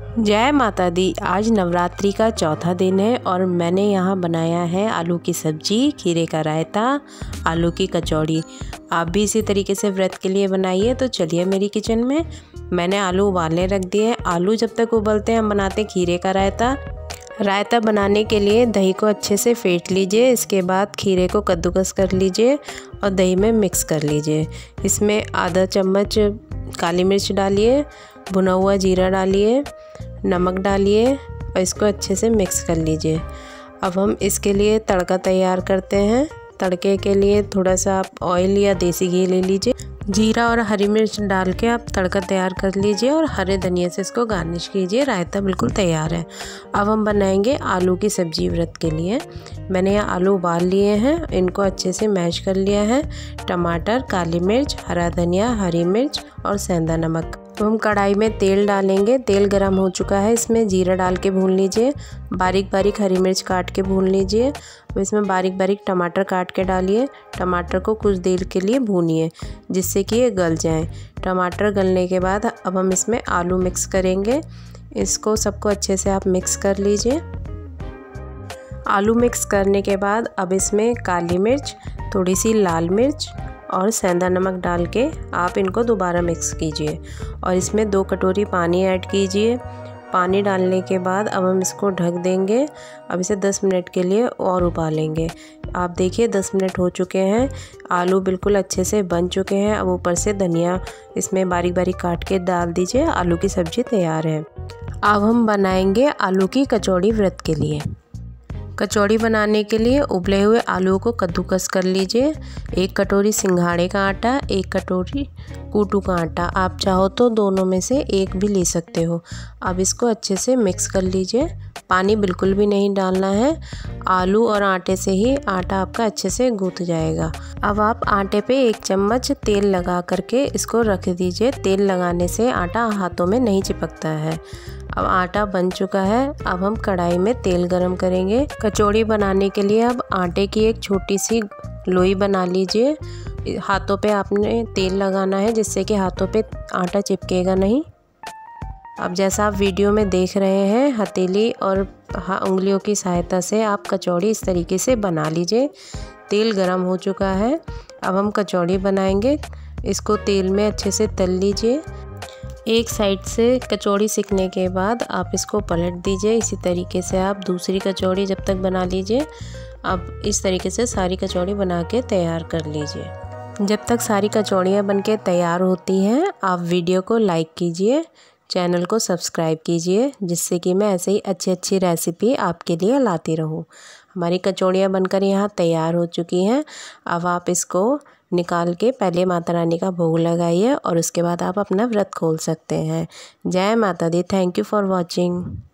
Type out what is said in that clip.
जय माता दी। आज नवरात्रि का चौथा दिन है और मैंने यहाँ बनाया है आलू की सब्जी, खीरे का रायता, आलू की कचौड़ी। आप भी इसी तरीके से व्रत के लिए बनाइए। तो चलिए मेरी किचन में। मैंने आलू उबालने रख दिए हैं। आलू जब तक उबलते हैं हम बनाते हैं खीरे का रायता। रायता बनाने के लिए दही को अच्छे से फेंट लीजिए। इसके बाद खीरे को कद्दूकस कर लीजिए और दही में मिक्स कर लीजिए। इसमें आधा चम्मच काली मिर्च डालिए, भुना हुआ जीरा डालिए, नमक डालिए और इसको अच्छे से मिक्स कर लीजिए। अब हम इसके लिए तड़का तैयार करते हैं। तड़के के लिए थोड़ा सा आप ऑयल या देसी घी ले लीजिए। जीरा और हरी मिर्च डाल के आप तड़का तैयार कर लीजिए और हरे धनिया से इसको गार्निश कीजिए। रायता बिल्कुल तैयार है। अब हम बनाएंगे आलू की सब्जी व्रत के लिए। मैंने यहाँ आलू उबाल लिए हैं, इनको अच्छे से मैश कर लिया है। टमाटर, काली मिर्च, हरा धनिया, हरी मिर्च और सेंधा नमक। तो हम कढ़ाई में तेल डालेंगे। तेल गरम हो चुका है, इसमें जीरा डाल के भून लीजिए। बारीक बारीक हरी मिर्च काट के भून लीजिए। अब इसमें बारीक बारीक टमाटर काट के डालिए। टमाटर को कुछ देर के लिए भूनिए जिससे कि ये गल जाएं। टमाटर गलने के बाद अब हम इसमें आलू मिक्स करेंगे। इसको सबको अच्छे से आप मिक्स कर लीजिए। आलू मिक्स करने के बाद अब इसमें काली मिर्च, थोड़ी सी लाल मिर्च और सेंधा नमक डाल के आप इनको दोबारा मिक्स कीजिए और इसमें 2 कटोरी पानी ऐड कीजिए। पानी डालने के बाद अब हम इसको ढक देंगे। अब इसे 10 मिनट के लिए और उबालेंगे। आप देखिए 10 मिनट हो चुके हैं। आलू बिल्कुल अच्छे से बन चुके हैं। अब ऊपर से धनिया इसमें बारीक बारीक काट के डाल दीजिए। आलू की सब्ज़ी तैयार है। अब हम बनाएंगे आलू की कचौड़ी व्रत के लिए। कचौड़ी बनाने के लिए उबले हुए आलू को कद्दूकस कर लीजिए। 1 कटोरी सिंघाड़े का आटा, 1 कटोरी कूटू का आटा। आप चाहो तो दोनों में से एक भी ले सकते हो। अब इसको अच्छे से मिक्स कर लीजिए। पानी बिल्कुल भी नहीं डालना है। आलू और आटे से ही आटा आपका अच्छे से गूंथ जाएगा। अब आप आटे पे 1 चम्मच तेल लगा करके इसको रख दीजिए। तेल लगाने से आटा हाथों में नहीं चिपकता है। अब आटा बन चुका है। अब हम कढ़ाई में तेल गरम करेंगे। कचौड़ी बनाने के लिए अब आटे की एक छोटी सी लोई बना लीजिए। हाथों पे आपने तेल लगाना है जिससे कि हाथों पे आटा चिपकेगा नहीं। अब जैसा आप वीडियो में देख रहे हैं, हथेली और उंगलियों की सहायता से आप कचौड़ी इस तरीके से बना लीजिए। तेल गरम हो चुका है। अब हम कचौड़ी बनाएंगे। इसको तेल में अच्छे से तल लीजिए। एक साइड से कचौड़ी सिकने के बाद आप इसको पलट दीजिए। इसी तरीके से आप दूसरी कचौड़ी जब तक बना लीजिए। अब इस तरीके से सारी कचौड़ी बना के तैयार कर लीजिए। जब तक सारी कचौड़ियाँ बनके तैयार होती हैं आप वीडियो को लाइक कीजिए, चैनल को सब्सक्राइब कीजिए जिससे कि मैं ऐसे ही अच्छी अच्छी रेसिपी आपके लिए लाती रहूँ। हमारी कचौड़ियाँ बनकर यहाँ तैयार हो चुकी हैं। अब आप इसको निकाल के पहले माता रानी का भोग लगाइए और उसके बाद आप अपना व्रत खोल सकते हैं। जय माता दी। Thank you for watching.